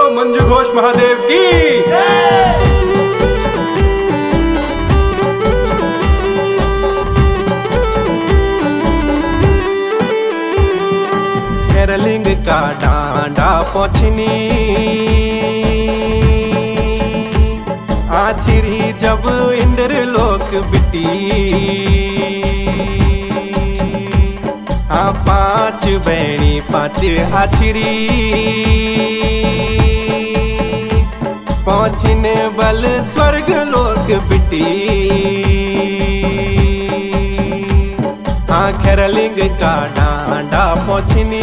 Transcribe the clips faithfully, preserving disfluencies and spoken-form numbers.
मंजू घोष महादेव की। केरलिंग का डांडा पोछनी आछिरी जब इंद्र लोक बिटी आ पांच बैणी पांच आछिरी पहुंचने बल स्वर्ग लोक बिटी आ केरलिंग का डांडा पोछनी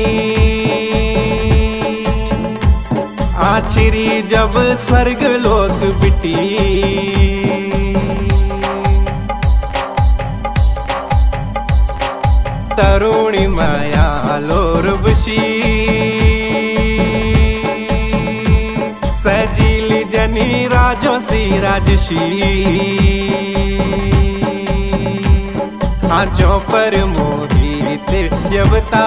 आछिरी जब स्वर्ग लोक बिटी तरुणी माया लोर बुशी सजीली जनी राजो सी राजशी आंचों पर मोहित देवता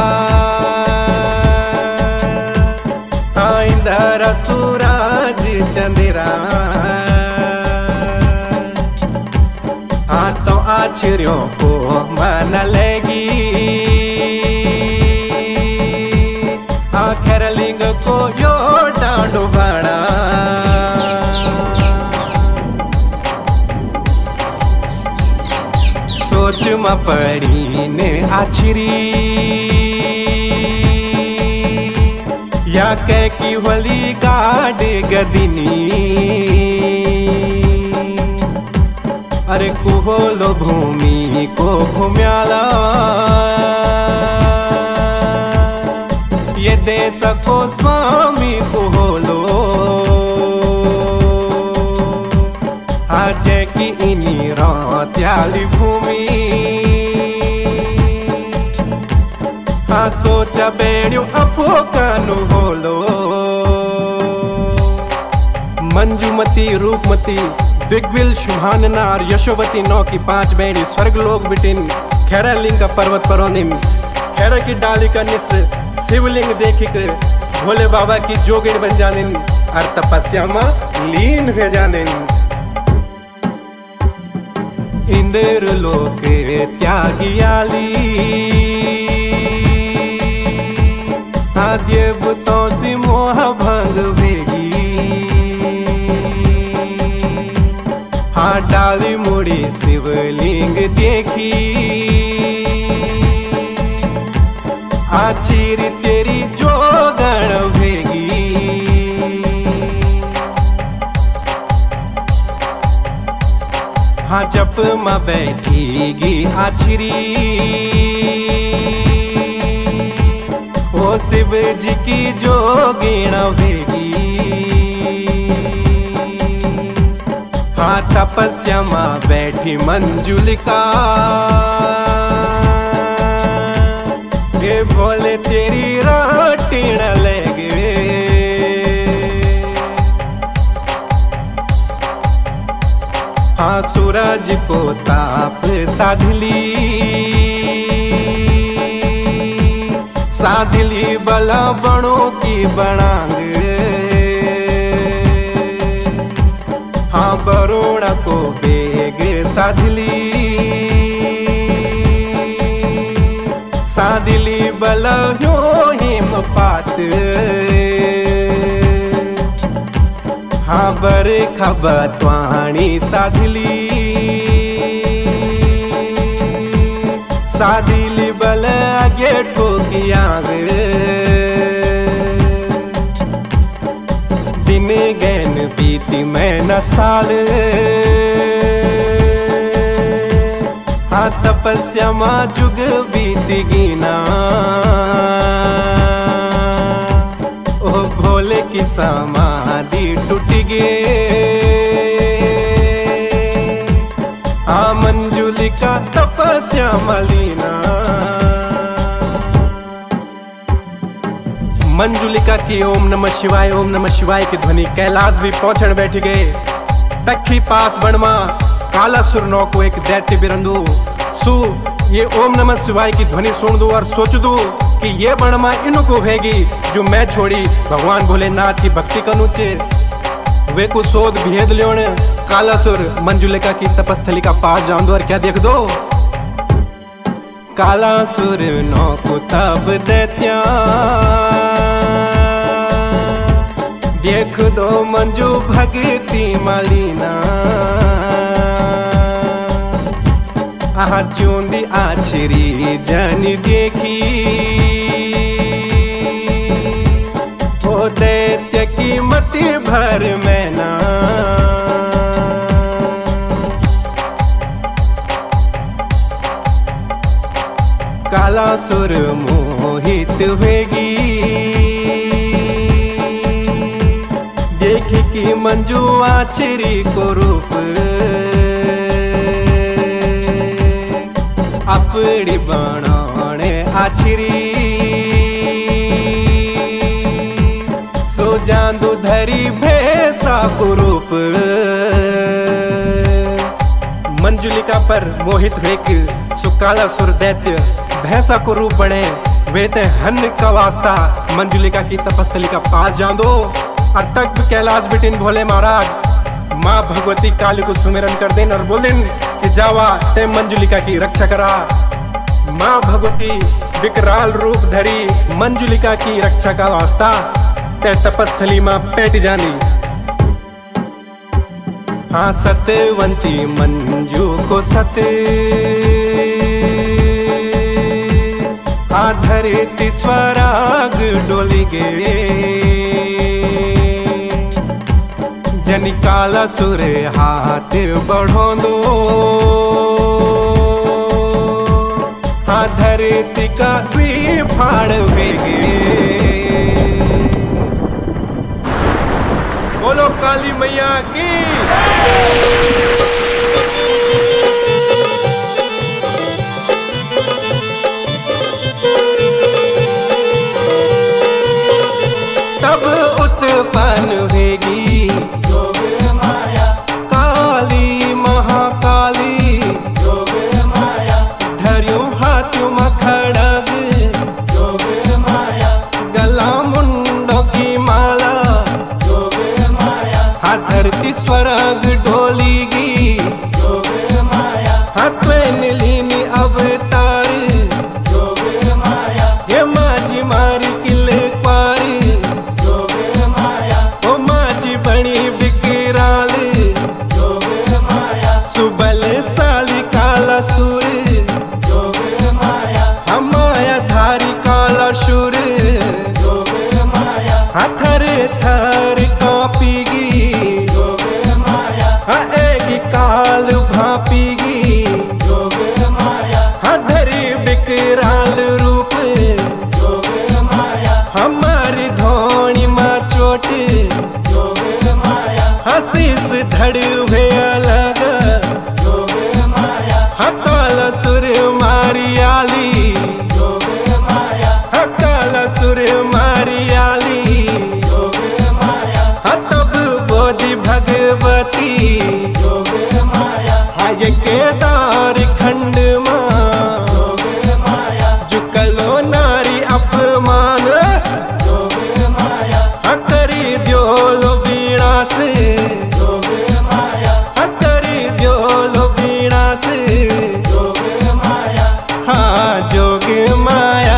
इंदर सूरज चंद्रा हाँ तो आछिरियों को मन लगी हाँ केरलिंग को यो डांडो बड़ा सोच में पड़ी ने आछिरी या कह की होली गाड़े गदिनी अरे कुहोलो भूमि को घुम्याला ये देश को स्वामी कुहोलो आज की इनी त्याली भूमि हाँ सोचा बेड़ियो अपो कानू होलो मंजूमती रूपमती दिग्विल शुभानना और यशोवती नौ की पांच बेड़ी स्वर्ग लोक बिटिन केरलिंग का पर्वत परोनिम खैर की डाली का निस्र शिवलिंग देखिक भोले बाबा की जोगिन बन जानिन और तपस्या में लीन हो जानिन इंद्र लोक त्यागियाली आद्य बुतों से मोह भंग भेगी हाँ डाली मुड़ी शिवलिंग देखी आछिरी तेरी जोगण भेगी हाँ जप में बैठीगी आछिरी ओ शिव जी की जोगिण भेगी हाँ तपस्या में बैठी मंजुलिका ये बोले तेरी राटीण लगे हाँ सूरज को ताप साधली साधली बला बणों की बनांग हाँ बरुण को बेग साधली साधली बला यो हिमपात हाँ बर खबत्वाणी साधली साधली बल आगे ठोकियांग दिन गैन बीती मैं न साल हाँ तपस्या माँ जुग बीत गिना ओ भोले की समाधि टूट गए हाँ मंजुलिका तपस्या मलिना मंजुलिका की ओम नमः शिवाय ओम नमः शिवाय की ध्वनि कैलाश भी पहुंचण बैठ गए तखी पास बणमा कालासुर नौ को एक दैत्य बिरंदु सु ये ओम नमः शिवाय की ध्वनि सुन दो और सोच दो कि ये बणमा इनको भेगी जो मैं छोड़ी भगवान भोलेनाथ की भक्ति कनुचे वे को शोध भेद लियोण कालासुर मंजुलिका की तपस्थली का पास जाऊं और क्या देख दो कालासुर नौ को तब दैत्या देख दो मंजू भगती मालिना आहा चूंदी आछरी जन देखी ओ दैत्य की मति भर में ना कालासुर मोहित होगी देख की मंजू आछरी को रूप अपनी बनाने आछरी सो जांदू धरी भैसा को रूप मंजुलिका पर मोहित वेक सुकालासुर दैत्य भैंसा को रूप बने वे ते हन का वास्ता मंजुलिका की तपस्थली का पास जान दो और तक कैलाश बिटिन भोले महाराज माँ भगवती काली को सुमिरन कर देन और बोल देन कि जावा ते मंजुलिका की रक्षा करा। माँ भगवती विकराल रूप धरी मंजुलिका की रक्षा का वास्ता ते तपस्थली माँ पैट जानी। हाँ सत्यवंती मंजू को सत्य धरती स्वराग डोली गे जन कालासुर हाथ बढ़ो दो हाँ धरती का भी फाड़ वेगे। बोलो काली मैया की। तब उत्पन्न होगी जोग माया काली महाकाली जोग माया धर्यो हाथों में खड़ग जोग माया गला मुंडों की माला जोग माया हाँ धरती स्वर्ग डोलीगी जोग माया हाथ में नीलिनी अवतार जोग माया ये माझी मारी किल पारी सुबल साली कालासुर जोग माया हम माया धारी कालासुर जोग माया थर थर कांपेगी जोग माया आएगी काल भापेगी जोग माया धरी विकराल रूप जोग माया हमारी धोनी माँ चोट जोग माया हसीस धड़ हुए अलग कालासुर मारी आली जोग माया कालासुर मारी आली जोग माया तब बोधि भगवती जोग माया हाय केदार खंड माँ जोग माया जुकलो नारी अपमान जोग माया करी द्योलो वीणा से जोग माया करी द्योलो वीणा से हाँ जोग माया।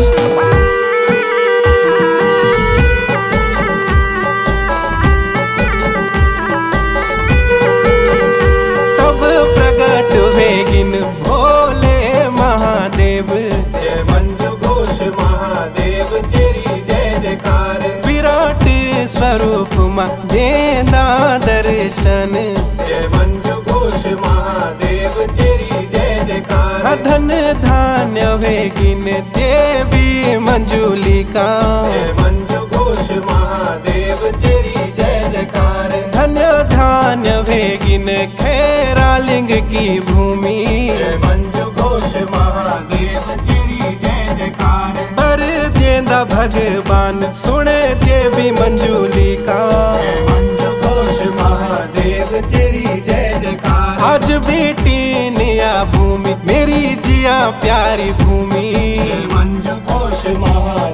तब प्रकट वेगिन भोले महादेव जय मंजू घोष महादेव तेरी जय जयकार विराट स्वरूप माँ देना दर्शन जय मंजू घोष महादेव तेरी जय जयकार धन धान्य वेगिन देवी मंजुलिका जय मंजू घोष महादेव तेरी जय जयकार धन्य धान्य वेगिन खैरालिंग की भूमि जय मंजू घोष महादेव तेरी जय जयकार पर देंदा भगवान सुने देवी मंजुलिका जय मंजू घोष महादेव तेरी जय जयकार आज बेटी निया भूमि मेरी जिया प्यारी भूमि जय मंजू घोष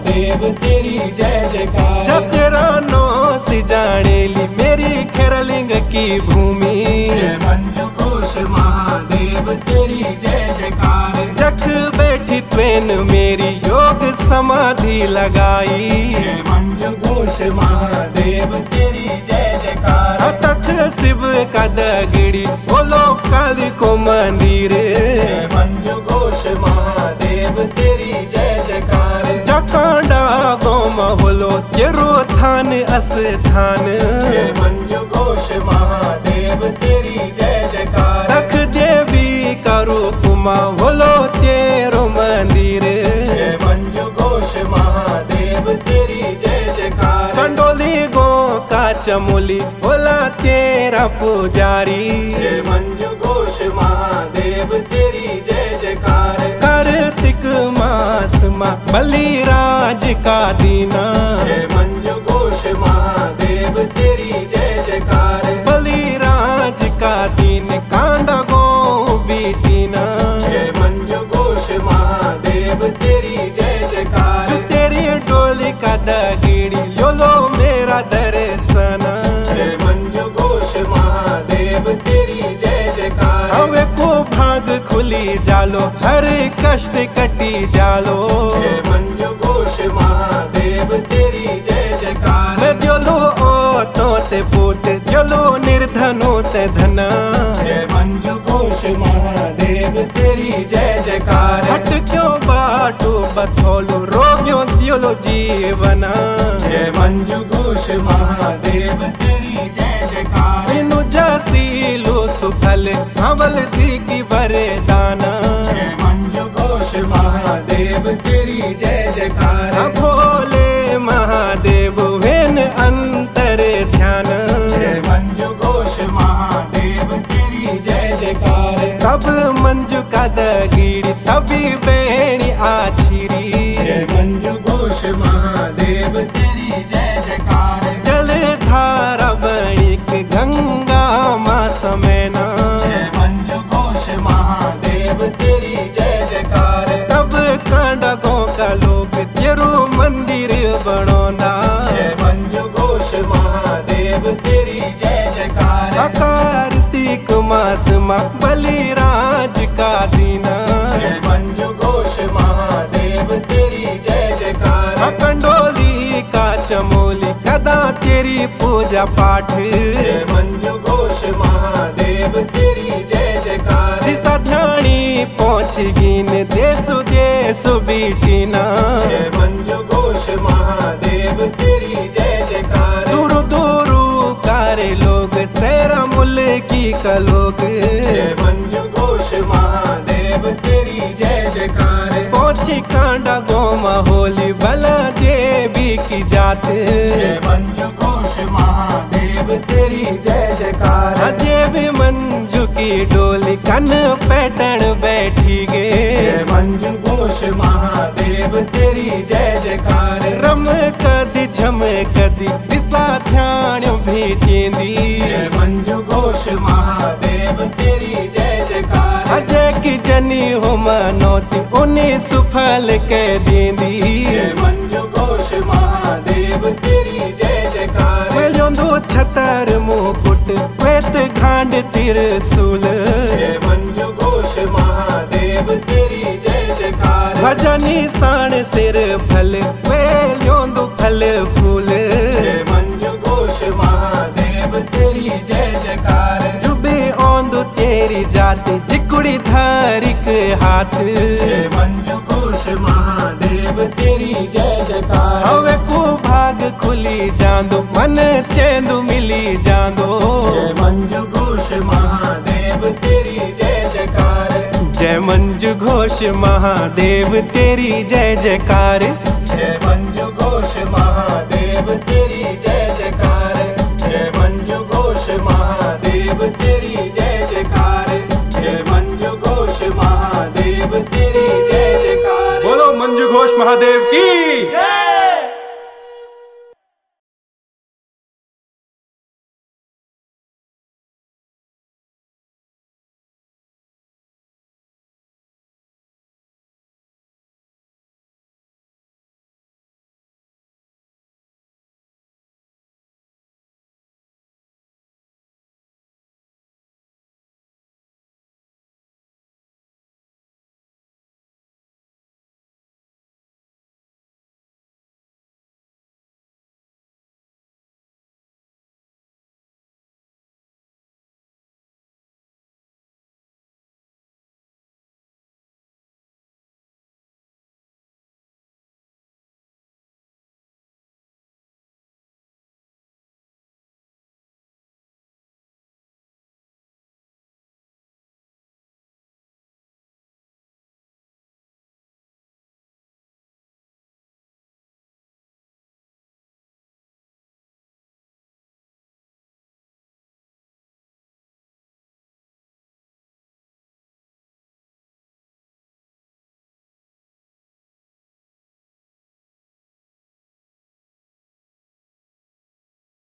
महादेव तेरी जय जयकार। जब तेरा नो सी जानेली मेरी खैरलिंग की भूमि। जय मंजू घोष महादेव तेरी जय जयकार। जख बैठी त्वेन मेरी योग समाधि लगाई। जय मंजू घोष महादेव तेरी जय जयकार। तख शिव का दगड़ी बोलो काली को मंदिर। जय मंजू घोष महादेव तेरी जय जयकार। जकांडा गोम होलो तेरो थान अस्थान। जय मंजू घोष महादेव तेरी जय जयकार। तख देवी का रूप मा होलो तेरो मंदिर। जय मंजू घोष महादेव तेरी जय जयकार। कंडोली गो का चमोली बोला तेरा पुजारी। जय मंजू घोष महादेव तेरी जय जयकार। कार्तिक मास मा बलिराज का दीना। जय मंजू घोष महादेव तेरी जय जयकार। बलिराज का दीन कांडा गो बीटीना। जय मंजू घोष महादेव तेरी जय जयकार। जो तेरी डोली का दगड़ी योलो मेरा दर्शन। जय मंजू घोष महादेव तेरी जय जयकार। हवे को भाग खुली जालो हर कष्ट कटी जालो। जय मंजू घोष महादेव तेरी जय जयकार। मैं द्योलो ओ तो ते पूत द्योलो निर्धनो ते धना। जय मंजू घोष महादेव तेरी जय जयकार। हट क्यों बाटो बथोलो रोग्यो द्योलो जीवना। जय मंजू घोष महादेव तेरी जय जयकार। इनु जसीलो सुफल हवल दी की वरदाना। जय मंजू घोष महादेव तेरी जय जयकार। भोले महादेव वेन अंतर ध्यान। जय मंजू घोष महादेव तेरी जय जयकार। तब मंजू का दगीड़ी सभी बेणी आछिरी। जय मंजू घोष महादेव तेरी जय जयकार। जल धारा बणिक गंगा माँ समेना। जय मंजू घोष महादेव तेरी जय जयकार। तब कांडगों का लोग तेरू मंदिर बनोना। जय मंजू घोष महादेव तेरी जय जयकार। कार्तिक मास मा बलिराज का दीना। जय मंजू घोष महादेव तेरी जय जयकार। कंडोली का चमोली कदा तेरी पूजा पाठ। जय मंजू घोष महादेव तेरी जय जयकार। दिशा ध्यानी पहुँच गिन देसु देसु बीटीना। जय मंजू घोष महादेव तेरी जय जयकार। दूर दूर कारे लोग सेरा मुल की कलोग। जय मंजू घोष महादेव तेरी जय जयकार। पहुँची कांडा गोमा होली भला देवी की जात। जय मंजू घोष महादेव तेरी जय जयकार। देवी मंजू की डोली कन पैटर्न बैठी गे। जय मंजू घोष महादेव तेरी जय जयकार। रम कदी झम कदी दिशा ध्यान भेटेंदी। जय मंजू घोष महादेव तेरी जय जयकार। अजय की जनी हो मनोती उन्हें सुफल कह देंदी। जय मंजू घोष महादेव तेरी जय जयकार। वेल्योंदो छतर मुकुट क्वेत घांड तिरसुल। जय मंजू घोष महादेव तेरी जय जयकार। भजनी साण सिर फल वेल्योंदो फल फूल। जय मंजू घोष महादेव तेरी जय जयकार। जुबे औंदो तेरी जाति जिकुड़ी धारिक हाथ। जय मंजू घोष महादेव तेरी जय जयकार। हवे को भाग खुली जांदो मन चेंदू मिली जांदो। जय मंजू घोष महादेव तेरी जय जयकार। जय मंजू घोष महादेव तेरी जय जयकार। जय मंजू घोष महादेव तेरी जय जयकार। जय मंजू घोष महादेव तेरी जय जयकार। जय मंजू घोष महादेव तेरी जय जयकार। बोलो मंजू घोष महादेव की।